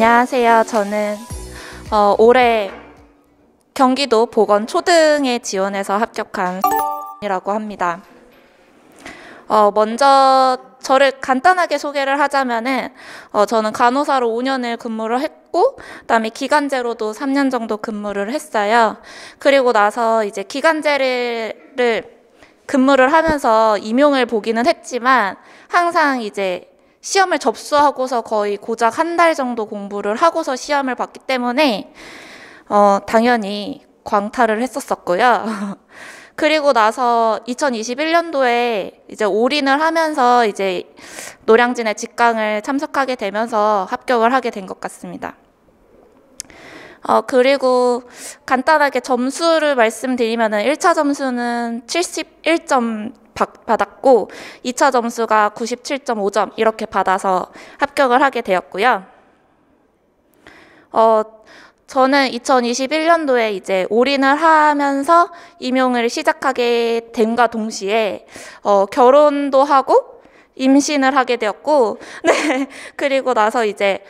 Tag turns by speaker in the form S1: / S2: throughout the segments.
S1: 안녕하세요. 저는 올해 경기도 보건 초등에 지원해서 합격한 이라고 합니다. 먼저 저를 간단하게 소개를 하자면은 저는 간호사로 5년을 근무를 했고, 그다음에 기간제로도 3년 정도 근무를 했어요. 그리고 나서 이제 기간제를 근무를 하면서 임용을 보기는 했지만 항상 이제 시험을 접수하고서 거의 고작 한 달 정도 공부를 하고서 시험을 봤기 때문에 당연히 광탈을 했었고요. 그리고 나서 2021년도에 이제 올인을 하면서 이제 노량진의 직강을 참석하게 되면서 합격을 하게 된 것 같습니다. 그리고 간단하게 점수를 말씀드리면은 1차 점수는 71점 받았고 2차 점수가 97.5점 이렇게 받아서 합격을 하게 되었고요. 저는 2021년도에 이제 올인을 하면서 임용을 시작하게 됨과 동시에 결혼도 하고 임신을 하게 되었고, 네, 그리고 나서 이제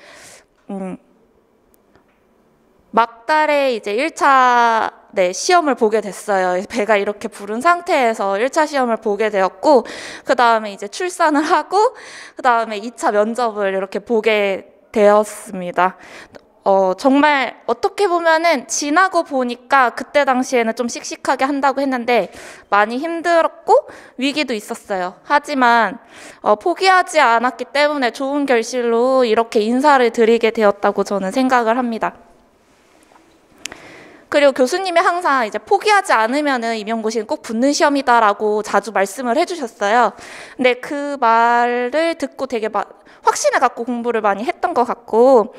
S1: 막달에 이제 1차 시험을 보게 됐어요. 배가 이렇게 부른 상태에서 1차 시험을 보게 되었고, 그 다음에 이제 출산을 하고, 그 다음에 2차 면접을 이렇게 보게 되었습니다. 정말 어떻게 보면은 지나고 보니까 그때 당시에는 좀 씩씩하게 한다고 했는데 많이 힘들었고 위기도 있었어요. 하지만 포기하지 않았기 때문에 좋은 결실로 이렇게 인사를 드리게 되었다고 저는 생각을 합니다. 그리고 교수님이 항상 이제 포기하지 않으면은 임용고시는 꼭 붙는 시험이다라고 자주 말씀을 해주셨어요. 근데 그 말을 듣고 되게 확신을 갖고 공부를 많이 했던 것 같고,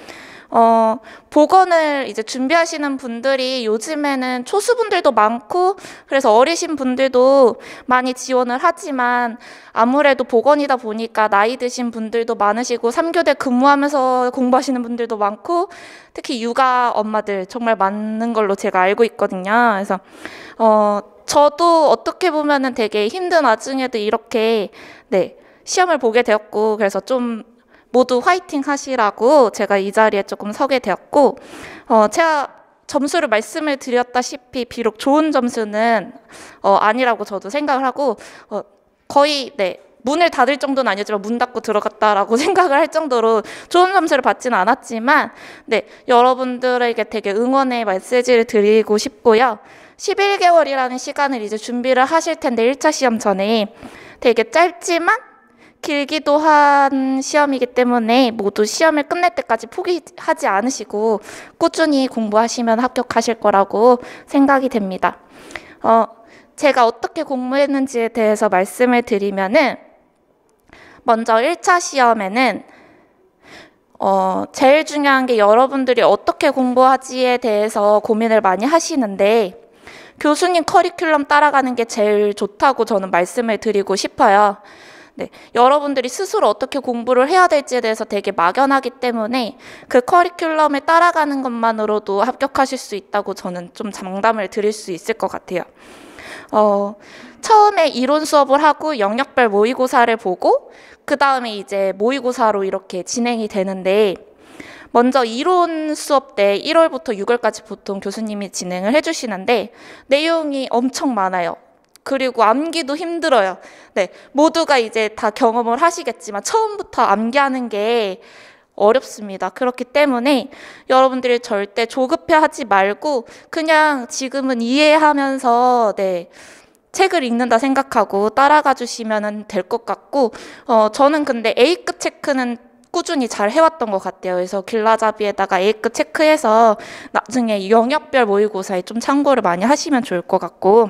S1: 보건을 이제 준비하시는 분들이 요즘에는 초수분들도 많고, 그래서 어리신 분들도 많이 지원을 하지만 아무래도 보건이다 보니까 나이 드신 분들도 많으시고 3교대 근무하면서 공부하시는 분들도 많고, 특히 육아 엄마들 정말 많은 걸로 제가 알고 있거든요. 그래서 저도 어떻게 보면은 되게 힘든 와중에도 이렇게 시험을 보게 되었고, 그래서 좀 모두 화이팅 하시라고 제가 이 자리에 조금 서게 되었고, 제가 점수를 말씀을 드렸다시피 비록 좋은 점수는 아니라고 저도 생각을 하고, 거의 문을 닫을 정도는 아니었지만 문 닫고 들어갔다라고 생각을 할 정도로 좋은 점수를 받지는 않았지만, 여러분들에게 되게 응원의 메시지를 드리고 싶고요. 11개월이라는 시간을 이제 준비를 하실 텐데 1차 시험 전에 되게 짧지만 길기도 한 시험이기 때문에 모두 시험을 끝낼 때까지 포기하지 않으시고 꾸준히 공부하시면 합격하실 거라고 생각이 됩니다. 제가 어떻게 공부했는지에 대해서 말씀을 드리면은, 먼저 1차 시험에는 제일 중요한 게 여러분들이 어떻게 공부하지에 대해서 고민을 많이 하시는데, 교수님 커리큘럼 따라가는 게 제일 좋다고 저는 말씀을 드리고 싶어요. 여러분들이 스스로 어떻게 공부를 해야 될지에 대해서 되게 막연하기 때문에 그 커리큘럼을 따라가는 것만으로도 합격하실 수 있다고 저는 좀 장담을 드릴 수 있을 것 같아요. 처음에 이론 수업을 하고 영역별 모의고사를 보고 그 다음에 이제 모의고사로 이렇게 진행이 되는데, 먼저 이론 수업 때 1월부터 6월까지 보통 교수님이 진행을 해주시는데 내용이 엄청 많아요. 그리고 암기도 힘들어요. 모두가 이제 다 경험을 하시겠지만 처음부터 암기하는 게 어렵습니다. 그렇기 때문에 여러분들이 절대 조급해하지 말고 그냥 지금은 이해하면서 책을 읽는다 생각하고 따라가 주시면 될 것 같고, 저는 근데 A급 체크는 꾸준히 잘 해왔던 것 같아요. 그래서 길라잡이에다가 A급 체크해서 나중에 영역별 모의고사에 좀 참고를 많이 하시면 좋을 것 같고,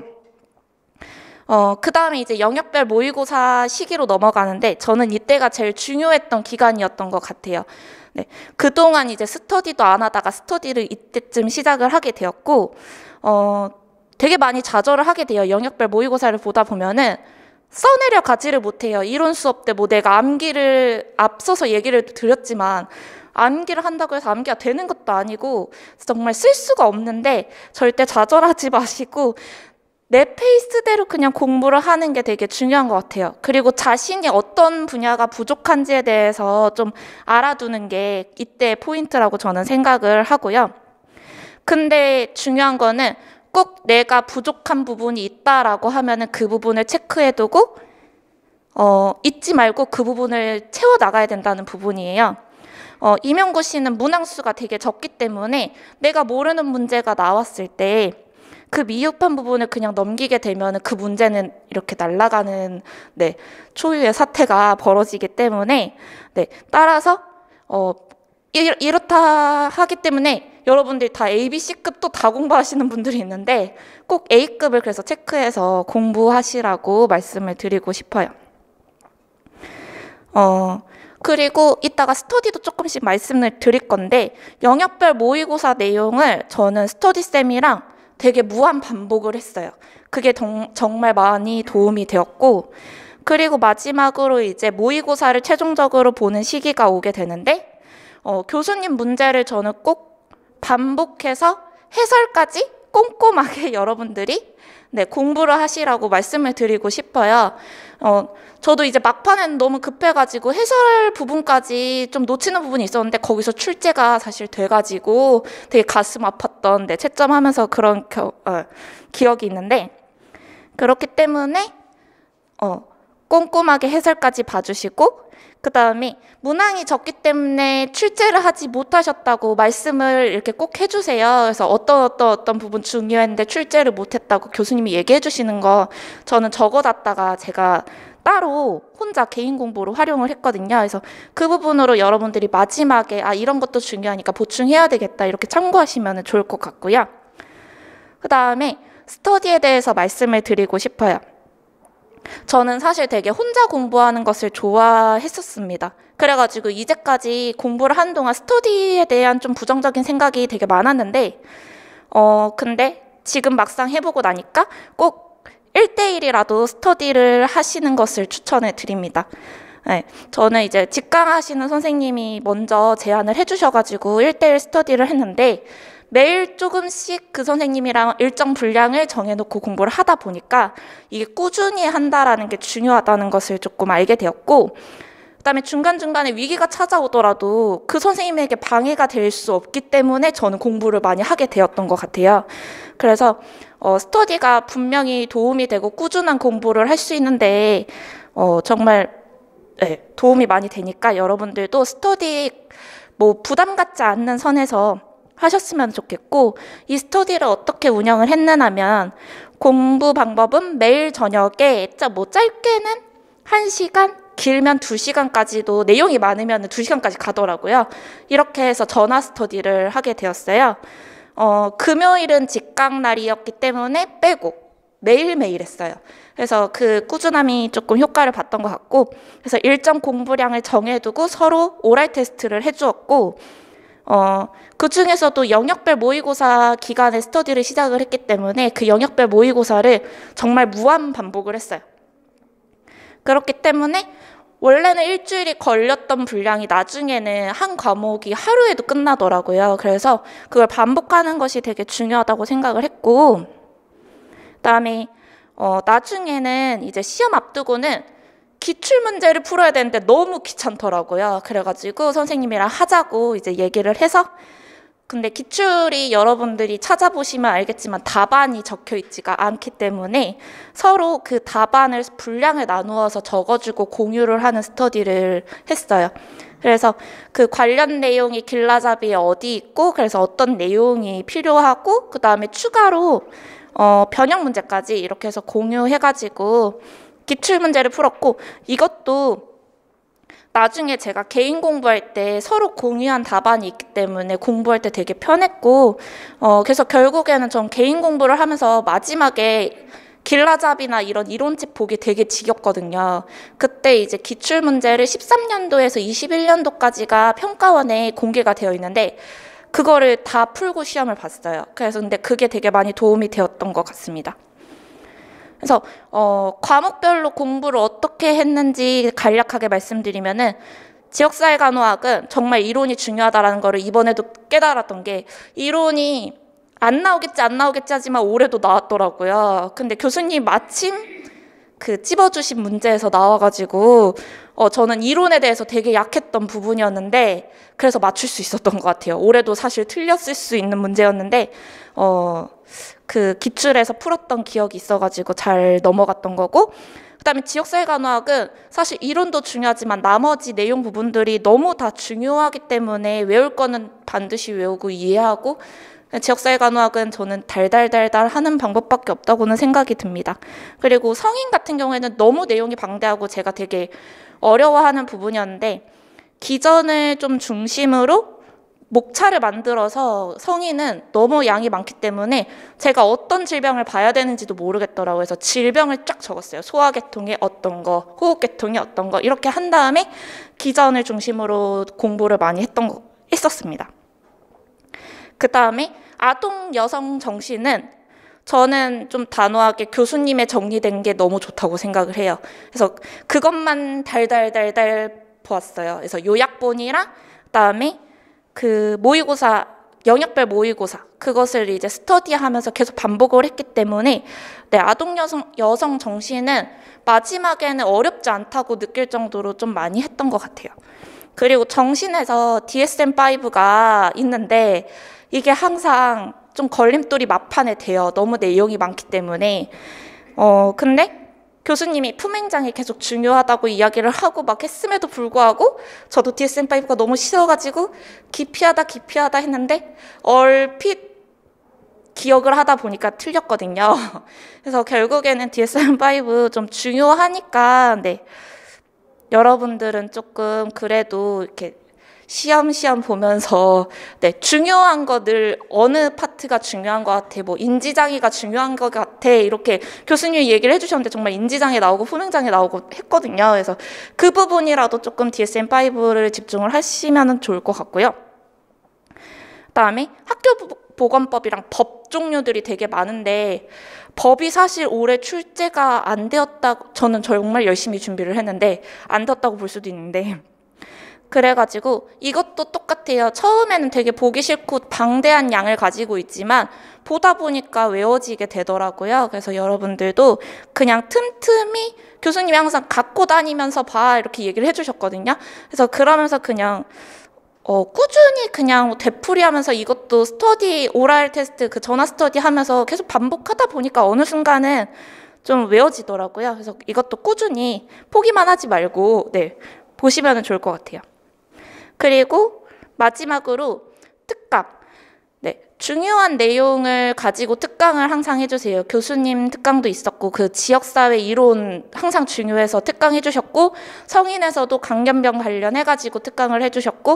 S1: 그 다음에 이제 영역별 모의고사 시기로 넘어가는데 저는 이때가 제일 중요했던 기간이었던 것 같아요. 그동안 이제 스터디도 안 하다가 스터디를 이때쯤 시작을 하게 되었고, 되게 많이 좌절을 하게 돼요. 영역별 모의고사를 보다 보면은 써내려 가지를 못해요. 이론 수업 때 내가 암기를 앞서서 얘기를 드렸지만 암기를 한다고 해서 암기가 되는 것도 아니고 정말 쓸 수가 없는데 절대 좌절하지 마시고 내 페이스대로 그냥 공부를 하는 게 되게 중요한 것 같아요. 그리고 자신이 어떤 분야가 부족한지에 대해서 좀 알아두는 게 이때 포인트라고 저는 생각을 하고요. 근데 중요한 거는 꼭 내가 부족한 부분이 있다라고 하면은 그 부분을 체크해두고 잊지 말고 그 부분을 채워나가야 된다는 부분이에요. 임용고 씨는 문항수가 되게 적기 때문에 내가 모르는 문제가 나왔을 때 그 미흡한 부분을 그냥 넘기게 되면 그 문제는 이렇게 날아가는 초유의 사태가 벌어지기 때문에 따라서 이렇다 하기 때문에 여러분들이 다 A, B, C급도 다 공부하시는 분들이 있는데 꼭 A급을 그래서 체크해서 공부하시라고 말씀을 드리고 싶어요. 그리고 이따가 스터디도 조금씩 말씀을 드릴 건데 영역별 모의고사 내용을 저는 스터디쌤이랑 되게 무한 반복을 했어요. 그게 정말 많이 도움이 되었고, 그리고 마지막으로 이제 모의고사를 최종적으로 보는 시기가 오게 되는데 교수님 문제를 저는 꼭 반복해서 해설까지 꼼꼼하게 여러분들이 공부를 하시라고 말씀을 드리고 싶어요. 저도 이제 막판에는 너무 급해가지고 해설 부분까지 좀 놓치는 부분이 있었는데 거기서 출제가 사실 돼가지고 되게 가슴 아팠던 채점하면서 그런 기억이 있는데, 그렇기 때문에 꼼꼼하게 해설까지 봐주시고, 그 다음에 문항이 적기 때문에 출제를 하지 못하셨다고 말씀을 이렇게 꼭 해주세요. 그래서 어떤 부분 중요했는데 출제를 못했다고 교수님이 얘기해 주시는 거 저는 적어놨다가 제가 따로 혼자 개인 공부로 활용을 했거든요. 그래서 그 부분으로 여러분들이 마지막에 이런 것도 중요하니까 보충해야 되겠다 이렇게 참고하시면 좋을 것 같고요. 그 다음에 스터디에 대해서 말씀을 드리고 싶어요. 저는 사실 되게 혼자 공부하는 것을 좋아했었습니다. 그래가지고 이제까지 공부를 하는 동안 스터디에 대한 좀 부정적인 생각이 되게 많았는데 근데 지금 막상 해보고 나니까 꼭 1대1이라도 스터디를 하시는 것을 추천해 드립니다. 저는 이제 직강하시는 선생님이 먼저 제안을 해주셔가지고 1대1 스터디를 했는데 매일 조금씩 그 선생님이랑 일정 분량을 정해놓고 공부를 하다 보니까 이게 꾸준히 한다라는 게 중요하다는 것을 조금 알게 되었고, 그다음에 중간중간에 위기가 찾아오더라도 그 선생님에게 방해가 될 수 없기 때문에 저는 공부를 많이 하게 되었던 것 같아요. 그래서 스터디가 분명히 도움이 되고 꾸준한 공부를 할 수 있는데 정말 도움이 많이 되니까 여러분들도 스터디 부담 갖지 않는 선에서 하셨으면 좋겠고, 이 스터디를 어떻게 운영을 했느냐면 공부 방법은 매일 저녁에 짧게는 1시간, 길면 2시간까지도 내용이 많으면 2시간까지 가더라고요. 이렇게 해서 전화 스터디를 하게 되었어요. 금요일은 직강 날이었기 때문에 빼고 매일매일 했어요. 그래서 그 꾸준함이 조금 효과를 봤던 것 같고, 그래서 일정 공부량을 정해두고 서로 오랄 테스트를 해주었고, 그 중에서도 영역별 모의고사 기간에 스터디를 시작을 했기 때문에 그 영역별 모의고사를 정말 무한 반복을 했어요. 그렇기 때문에 원래는 일주일이 걸렸던 분량이 나중에는 한 과목이 하루에도 끝나더라고요. 그래서 그걸 반복하는 것이 되게 중요하다고 생각을 했고, 그다음에 나중에는 이제 시험 앞두고는 기출문제를 풀어야 되는데 너무 귀찮더라고요. 그래가지고 선생님이랑 하자고 이제 얘기를 해서, 근데 기출이 여러분들이 찾아보시면 알겠지만 답안이 적혀 있지가 않기 때문에 서로 그 답안을 분량을 나누어서 적어주고 공유를 하는 스터디를 했어요. 그래서 그 관련 내용이 길라잡이에 어디 있고 그래서 어떤 내용이 필요하고 그 다음에 추가로 변형 문제까지 이렇게 해서 공유해가지고 기출문제를 풀었고, 이것도 나중에 제가 개인 공부할 때 서로 공유한 답안이 있기 때문에 공부할 때 되게 편했고, 그래서 결국에는 전 개인 공부를 하면서 마지막에 길라잡이나 이런 이론책 보기 되게 지겹거든요. 그때 이제 기출문제를 13년도에서 21년도까지가 평가원에 공개가 되어 있는데 그거를 다 풀고 시험을 봤어요. 그래서 근데 그게 되게 많이 도움이 되었던 것 같습니다. 그래서 과목별로 공부를 어떻게 했는지 간략하게 말씀드리면은, 지역사회간호학은 정말 이론이 중요하다는 거를 이번에도 깨달았던 게, 이론이 안 나오겠지 하지만 올해도 나왔더라고요. 근데 교수님 마침 그 찝어주신 문제에서 나와가지고 저는 이론에 대해서 되게 약했던 부분이었는데 그래서 맞출 수 있었던 것 같아요. 올해도 사실 틀렸을 수 있는 문제였는데 그 기출에서 풀었던 기억이 있어가지고 잘 넘어갔던 거고, 그다음에 지역사회간호학은 사실 이론도 중요하지만 나머지 내용 부분들이 너무 다 중요하기 때문에 외울 거는 반드시 외우고 이해하고, 지역사회간호학은 저는 달달달달 하는 방법밖에 없다고는 생각이 듭니다. 그리고 성인 같은 경우에는 너무 내용이 방대하고 제가 되게 어려워하는 부분이었는데 기전을 좀 중심으로 목차를 만들어서 성인은 너무 양이 많기 때문에 제가 어떤 질병을 봐야 되는지도 모르겠더라고요. 그래서 질병을 쫙 적었어요. 소화계통에 어떤 거, 호흡계통에 어떤 거 이렇게 한 다음에 기전을 중심으로 공부를 많이 했었습니다. 그 다음에 아동 여성 정신은 저는 좀 단호하게 교수님의 정리된 게 너무 좋다고 생각을 해요. 그래서 그것만 달달달달 보았어요. 그래서 요약본이랑 그다음에 그 모의고사, 영역별 모의고사 그것을 이제 스터디하면서 계속 반복을 했기 때문에 아동 여성 정신은 마지막에는 어렵지 않다고 느낄 정도로 좀 많이 했던 것 같아요. 그리고 정신에서 DSM-5가 있는데 이게 항상 좀 걸림돌이 막판에 돼요. 너무 내용이 많기 때문에. 근데 교수님이 품행장이 계속 중요하다고 이야기를 하고 막 했음에도 불구하고 저도 DSM-5가 너무 싫어가지고 기피하다 했는데 얼핏 기억을 하다 보니까 틀렸거든요. 그래서 결국에는 DSM-5 좀 중요하니까 여러분들은 조금 그래도 이렇게 시험시험 보면서 중요한 거 늘 어느 파트가 중요한 것 같아, 뭐 인지장애가 중요한 것 같아 이렇게 교수님이 얘기를 해주셨는데 정말 인지장애 나오고 품행장애 나오고 했거든요. 그래서 그 부분이라도 조금 DSM-5를 집중을 하시면 좋을 것 같고요. 그다음에 학교보건법이랑 법 종류들이 되게 많은데 법이 사실 올해 출제가 안 되었다고, 저는 정말 열심히 준비를 했는데 안 되었다고 볼 수도 있는데 그래가지고 이것도 똑같아요. 처음에는 되게 보기 싫고 방대한 양을 가지고 있지만 보다 보니까 외워지게 되더라고요. 그래서 여러분들도 그냥 틈틈이 교수님이 항상 갖고 다니면서 봐 이렇게 얘기를 해주셨거든요. 그래서 그러면서 그냥 꾸준히 그냥 되풀이하면서 이것도 스터디 오랄 테스트 그 전화 스터디 하면서 계속 반복하다 보니까 어느 순간은 좀 외워지더라고요. 그래서 이것도 꾸준히 포기만 하지 말고 보시면 좋을 것 같아요. 그리고 마지막으로 특강. 중요한 내용을 가지고 특강을 항상 해주세요. 교수님 특강도 있었고 그 지역사회 이론 항상 중요해서 특강 해주셨고 성인에서도 강견병 관련해가지고 특강을 해주셨고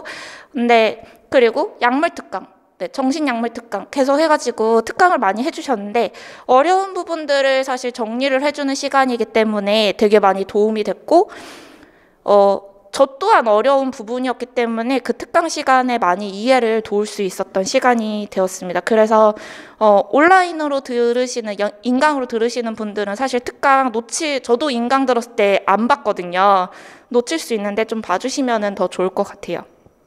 S1: 그리고 약물 특강. 정신약물 특강 계속 해가지고 특강을 많이 해주셨는데 어려운 부분들을 사실 정리를 해주는 시간이기 때문에 되게 많이 도움이 됐고 저 또한 어려운 부분이었기 때문에 그 특강 시간에 많이 이해를 도울 수 있었던 시간이 되었습니다. 그래서 온라인으로 들으시는, 인강으로 들으시는 분들은 사실 특강 저도 인강 들었을 때 안 봤거든요. 놓칠 수 있는데 좀 봐주시면 더 좋을 것 같아요.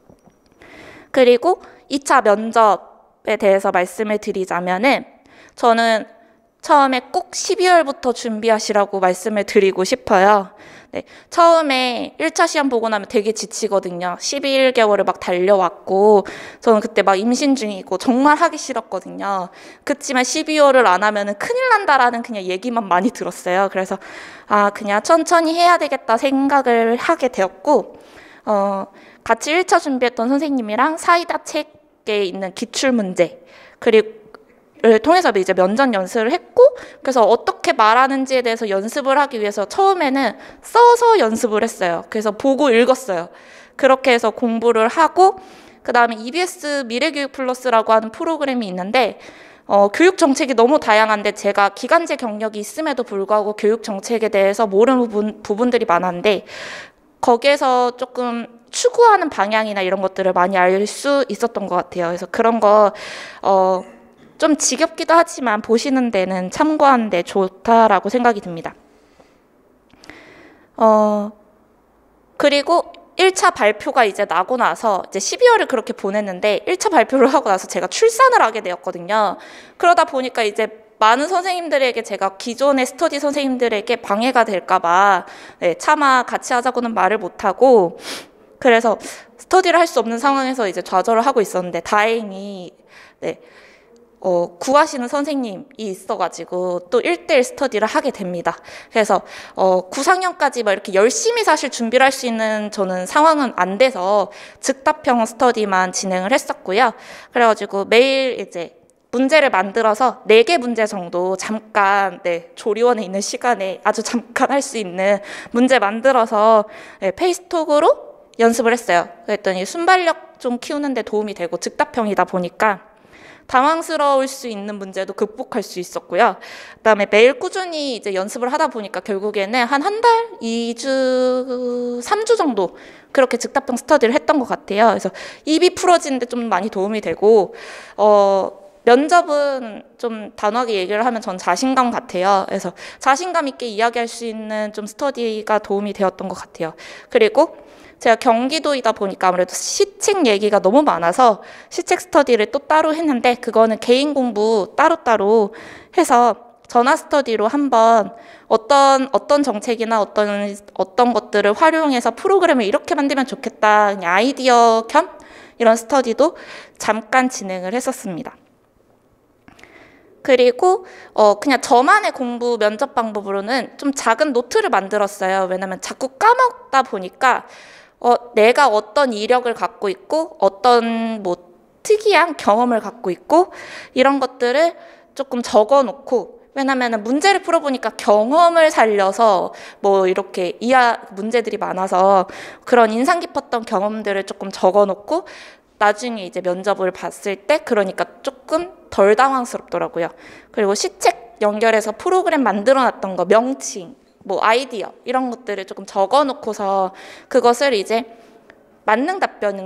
S1: 그리고 2차 면접에 대해서 말씀을 드리자면은 저는 처음에 꼭 12월부터 준비하시라고 말씀을 드리고 싶어요. 처음에 1차 시험 보고 나면 되게 지치거든요. 11개월을 막 달려왔고 저는 그때 막 임신 중이고 정말 하기 싫었거든요. 그치만 12월을 안 하면은 큰일 난다라는 그냥 얘기만 많이 들었어요. 그래서 그냥 천천히 해야 되겠다 생각을 하게 되었고 같이 1차 준비했던 선생님이랑 사이다 책에 있는 기출문제 그리고 를 통해서 이제 면접 연습을 했고 그래서 어떻게 말하는지에 대해서 연습을 하기 위해서 처음에는 써서 연습을 했어요. 그래서 보고 읽었어요. 그렇게 해서 공부를 하고 그 다음에 EBS 미래교육 플러스라고 하는 프로그램이 있는데 교육 정책이 너무 다양한데 제가 기간제 경력이 있음에도 불구하고 교육 정책에 대해서 모르는 부분들이 많았는데 거기에서 조금 추구하는 방향이나 이런 것들을 많이 알 수 있었던 것 같아요. 그래서 그런 거 좀 지겹기도 하지만 보시는 데는 참고하는 데 좋다라고 생각이 듭니다. 그리고 1차 발표가 이제 나고 나서 이제 12월을 그렇게 보냈는데 1차 발표를 하고 나서 제가 출산을 하게 되었거든요. 그러다 보니까 이제 많은 선생님들에게 제가 기존의 스터디 선생님들에게 방해가 될까봐 네, 차마 같이 하자고는 말을 못하고 그래서 스터디를 할 수 없는 상황에서 이제 좌절을 하고 있었는데 다행히 네, 구하시는 선생님이 있어가지고 또 1대1 스터디를 하게 됩니다. 그래서 구상년까지 막 이렇게 열심히 사실 준비를 할 수 있는 저는 상황은 안 돼서 즉답형 스터디만 진행을 했었고요. 그래가지고 매일 이제 문제를 만들어서 4개 문제 정도 잠깐 네, 조리원에 있는 시간에 아주 잠깐 할 수 있는 문제 만들어서 네, 페이스톡으로 연습을 했어요. 그랬더니 순발력 좀 키우는 데 도움이 되고 즉답형이다 보니까 당황스러울 수 있는 문제도 극복할 수 있었고요. 그다음에 매일 꾸준히 이제 연습을 하다 보니까 결국에는 한 달, 2주, 3주 정도 그렇게 즉답형 스터디를 했던 것 같아요. 그래서 입이 풀어지는데 좀 많이 도움이 되고 면접은 좀 단호하게 얘기를 하면 전 자신감 같아요. 그래서 자신감 있게 이야기할 수 있는 좀 스터디가 도움이 되었던 것 같아요. 그리고 제가 경기도이다 보니까 아무래도 시책 얘기가 너무 많아서 시책 스터디를 또 따로 했는데 그거는 개인 공부 따로따로 해서 전화 스터디로 한번 어떤 정책이나 어떤 것들을 활용해서 프로그램을 이렇게 만들면 좋겠다 그냥 아이디어 겸 이런 스터디도 잠깐 진행을 했었습니다. 그리고 그냥 저만의 공부 면접 방법으로는 좀 작은 노트를 만들었어요. 왜냐면 자꾸 까먹다 보니까 내가 어떤 이력을 갖고 있고 어떤 뭐 특이한 경험을 갖고 있고 이런 것들을 조금 적어 놓고 왜냐면 문제를 풀어보니까 경험을 살려서 뭐 이렇게 문제들이 많아서 그런 인상 깊었던 경험들을 조금 적어 놓고 나중에 이제 면접을 봤을 때 그러니까 조금 덜 당황스럽더라고요. 그리고 시책 연결해서 프로그램 만들어 놨던 거 명칭 뭐 아이디어 이런 것들을 조금 적어 놓고서 그것을 이제 만능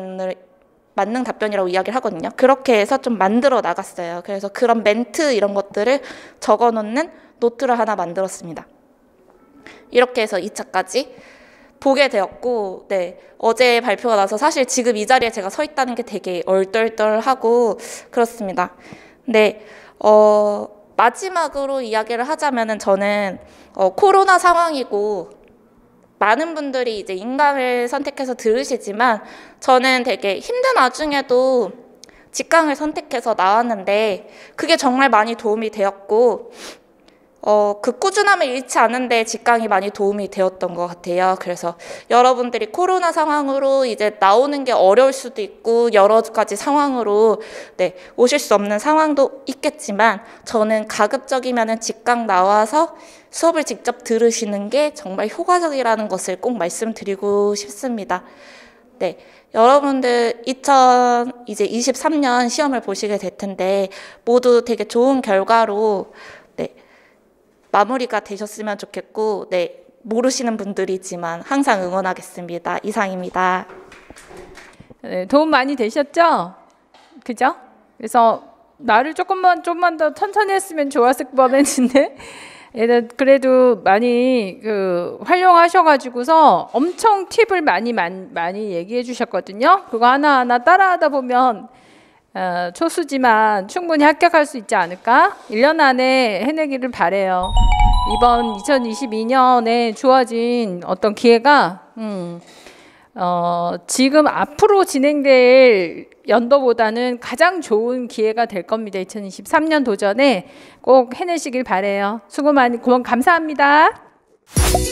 S1: 답변이라고 이야기를 하거든요. 그렇게 해서 좀 만들어 나갔어요. 그래서 그런 멘트 이런 것들을 적어 놓는 노트를 하나 만들었습니다. 이렇게 해서 2차까지 보게 되었고 네, 어제 발표가 나서 사실 지금 이 자리에 제가 서 있다는 게 되게 얼떨떨하고 그렇습니다. 네, 마지막으로 이야기를 하자면은 저는 코로나 상황이고 많은 분들이 이제 인강을 선택해서 들으시지만 저는 되게 힘든 와중에도 직강을 선택해서 나왔는데 그게 정말 많이 도움이 되었고 그 꾸준함을 잃지 않은데 직강이 많이 도움이 되었던 것 같아요. 그래서 여러분들이 코로나 상황으로 이제 나오는 게 어려울 수도 있고 여러 가지 상황으로 네, 오실 수 없는 상황도 있겠지만 저는 가급적이면은 직강 나와서 수업을 직접 들으시는 게 정말 효과적이라는 것을 꼭 말씀드리고 싶습니다. 네, 여러분들 2023년 시험을 보시게 될 텐데 모두 되게 좋은 결과로 마무리가 되셨으면 좋겠고 네, 모르시는 분들이지만 항상 응원하겠습니다. 이상입니다.
S2: 네, 도움 많이 되셨죠? 그죠? 그래서 말을 좀만 더 천천히 했으면 좋았을 뻔했는데 그래도 많이 활용하셔가지고서 엄청 팁을 많이 얘기해 주셨거든요. 그거 하나하나 따라하다 보면 초수지만 충분히 합격할 수 있지 않을까? 1년 안에 해내기를 바래요. 이번 2022년에 주어진 어떤 기회가 지금 앞으로 진행될 연도보다는 가장 좋은 기회가 될 겁니다. 2023년 도전에 꼭 해내시길 바래요. 수고 많이 감사합니다.